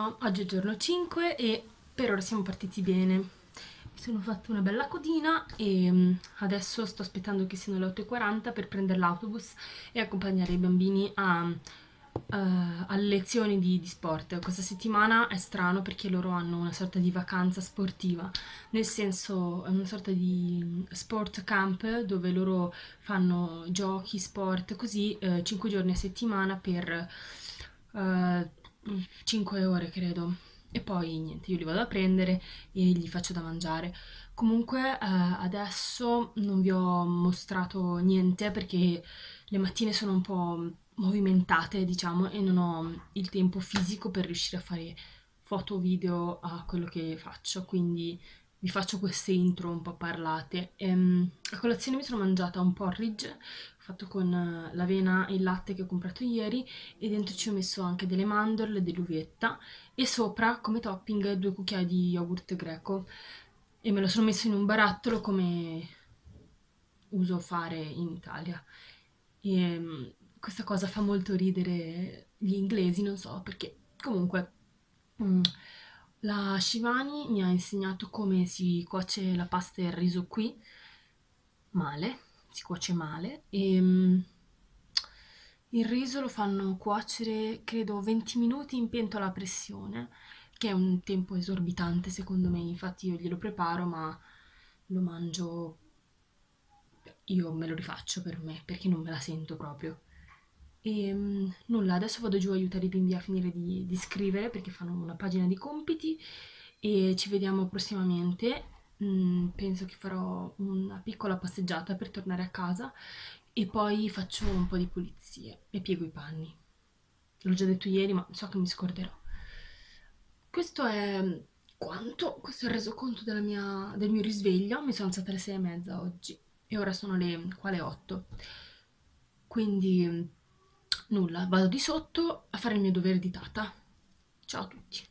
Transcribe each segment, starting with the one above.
Ciao, oggi è giorno 5 e per ora siamo partiti bene. Mi sono fatta una bella codina e adesso sto aspettando che siano le 8:40 per prendere l'autobus e accompagnare i bambini alle lezioni di sport. Questa settimana è strano perché loro hanno una sorta di vacanza sportiva, nel senso è una sorta di sport camp dove loro fanno giochi, sport, così 5 giorni a settimana per 5 ore credo. E poi niente, io li vado a prendere e gli faccio da mangiare. Comunque adesso non vi ho mostrato niente perché le mattine sono un po' movimentate, diciamo, e non ho il tempo fisico per riuscire a fare foto o video a quello che faccio, quindi vi faccio queste intro un po' parlate. A colazione mi sono mangiata un porridge fatto con l'avena e il latte che ho comprato ieri e dentro ci ho messo anche delle mandorle, dell'uvetta e sopra come topping 2 cucchiai di yogurt greco e me lo sono messo in un barattolo come uso fare in Italia. E questa cosa fa molto ridere gli inglesi, non so perché. Comunque, mm, la Shivani mi ha insegnato come si cuoce la pasta e il riso qui, male, si cuoce male, e il riso lo fanno cuocere, credo, 20 minuti in pentola a pressione, che è un tempo esorbitante secondo me, infatti io glielo preparo, ma lo mangio, io me lo rifaccio per me, perché non me la sento proprio. E nulla, adesso vado giù a aiutare i bimbi a finire di scrivere perché fanno una pagina di compiti e ci vediamo prossimamente. Penso che farò una piccola passeggiata per tornare a casa e poi faccio un po' di pulizie e piego i panni. L'ho già detto ieri, ma so che mi scorderò. Questo è quanto, questo è il resoconto del mio risveglio. Mi sono alzata alle 6:30 oggi e ora sono le quale 8. Quindi nulla, vado di sotto a fare il mio dovere di tata. Ciao a tutti.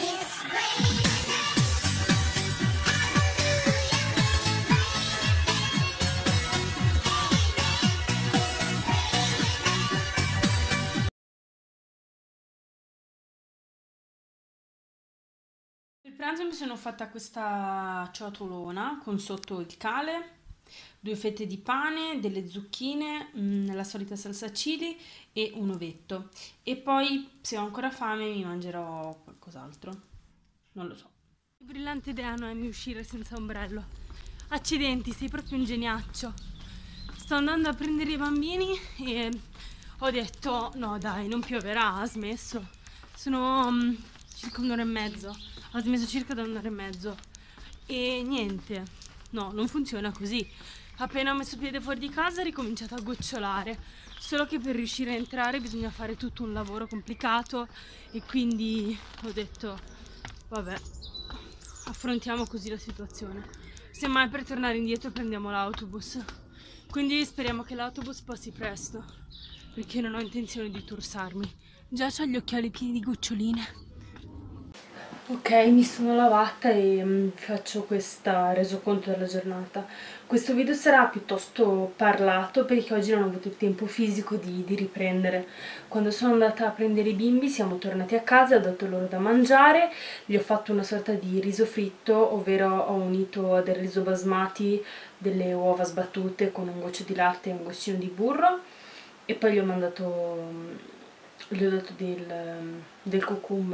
Per pranzo mi sono fatta questa ciotolona con sotto il cale, 2 fette di pane, delle zucchine, la solita salsa chili e un ovetto. E poi, se ho ancora fame, mi mangerò qualcos'altro. Non lo so. Che brillante idea Noemi uscire senza ombrello. Accidenti, sei proprio un geniaccio. Sto andando a prendere i bambini e ho detto no dai, non pioverà, ha smesso. Sono circa un'ora e mezzo. Ha smesso circa da un'ora e mezzo. E niente, no, non funziona così. Appena ho messo piede fuori di casa è ricominciato a gocciolare. Solo che per riuscire a entrare bisogna fare tutto un lavoro complicato e quindi ho detto vabbè, affrontiamo così la situazione. Semmai per tornare indietro prendiamo l'autobus. Quindi speriamo che l'autobus passi presto, perché non ho intenzione di torsarmi. Già ho gli occhiali pieni di goccioline. Ok, mi sono lavata e faccio questa resoconto della giornata. Questo video sarà piuttosto parlato perché oggi non ho avuto il tempo fisico di riprendere. Quando sono andata a prendere i bimbi siamo tornati a casa, ho dato loro da mangiare, gli ho fatto una sorta di riso fritto, ovvero ho unito del riso basmati, delle uova sbattute con un goccio di latte e un goccino di burro e poi gli ho dato del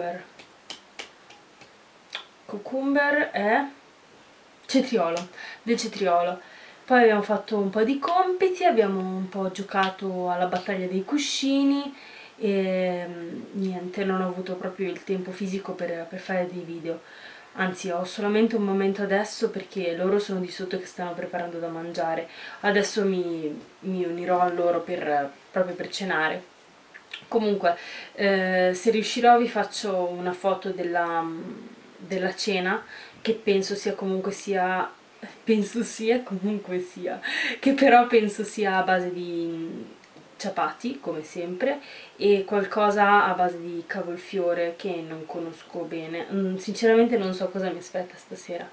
cucumber e cetriolo, del cetriolo. Poi abbiamo fatto un po' di compiti, abbiamo un po' giocato alla battaglia dei cuscini e niente, non ho avuto proprio il tempo fisico per fare dei video. Anzi, ho solamente un momento adesso perché loro sono di sotto che stanno preparando da mangiare. Adesso mi unirò a loro proprio per cenare. Comunque, se riuscirò vi faccio una foto della cena, che che però penso sia a base di ciapati, come sempre, e qualcosa a base di cavolfiore che non conosco bene. Sinceramente non so cosa mi aspetta stasera.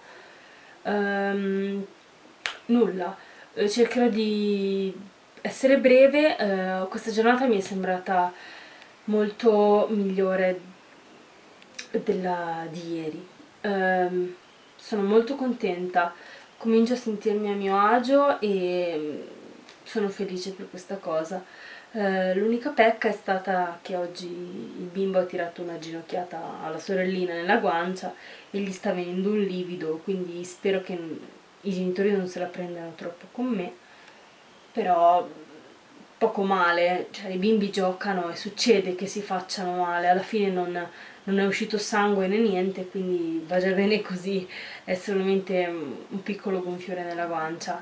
Nulla, cercherò di essere breve. Questa giornata mi è sembrata molto migliore di ieri. Sono molto contenta, comincio a sentirmi a mio agio e sono felice per questa cosa. L'unica pecca è stata che oggi il bimbo ha tirato una ginocchiata alla sorellina nella guancia e gli sta venendo un livido, quindi spero che i genitori non se la prendano troppo con me, però poco male, cioè i bimbi giocano e succede che si facciano male, alla fine non è uscito sangue né niente, quindi va già bene così, è solamente un piccolo gonfiore nella guancia.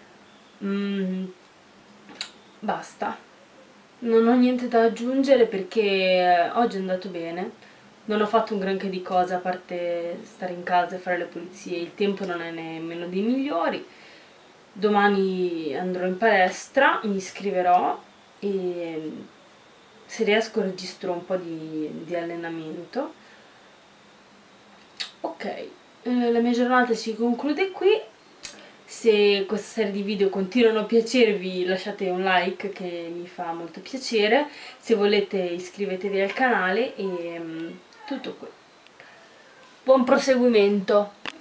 Basta, non ho niente da aggiungere perché oggi è andato bene, non ho fatto un granché di cose a parte stare in casa e fare le pulizie, il tempo non è nemmeno dei migliori. Domani andrò in palestra, mi iscriverò e se riesco registro un po' di allenamento. Ok, la mia giornata si conclude qui. Se questa serie di video continuano a piacervi lasciate un like che mi fa molto piacere, se volete iscrivetevi al canale e tutto qui. Buon proseguimento!